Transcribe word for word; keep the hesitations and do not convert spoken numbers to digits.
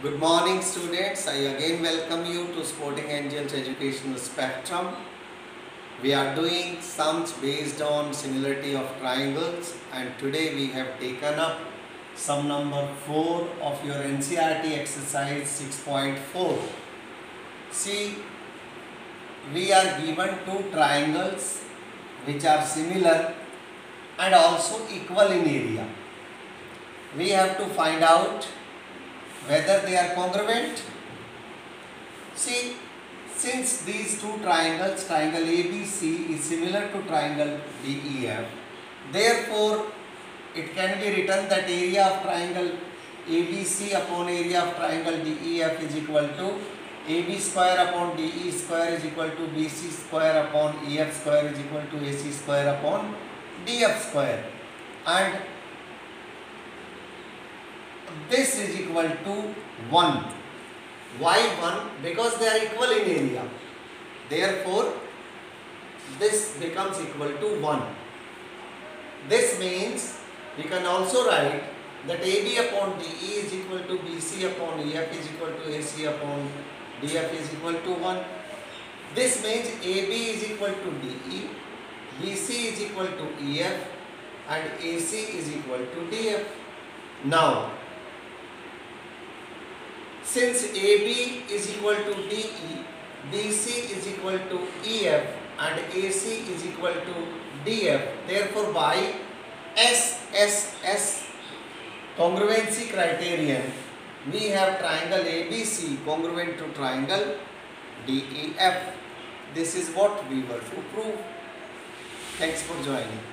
Good morning students, I again welcome you to Sporting Angels Educational Spectrum. We are doing sums based on similarity of triangles, and today we have taken up sum number four of your N C E R T exercise six point four. See, we are given two triangles which are similar and also equal in area. We have to find out whether they are congruent. See, since these two triangles, triangle A B C is similar to triangle D E F, therefore it can be written that area of triangle A B C upon area of triangle D E F is equal to A B square upon D E square is equal to B C square upon E F square is equal to A C square upon D F square, and this is equal to one. Why one? Because they are equal in area. Therefore, this becomes equal to one. This means we can also write that A B upon D E is equal to B C upon E F is equal to A C upon D F is equal to one. This means A B is equal to D E, B C is equal to E F, and A C is equal to D F. Now, since A B is equal to D E, B C is equal to E F, and A C is equal to D F, therefore by S S S congruency criterion, we have triangle A B C congruent to triangle D E F. This is what we were to prove. Thanks for joining.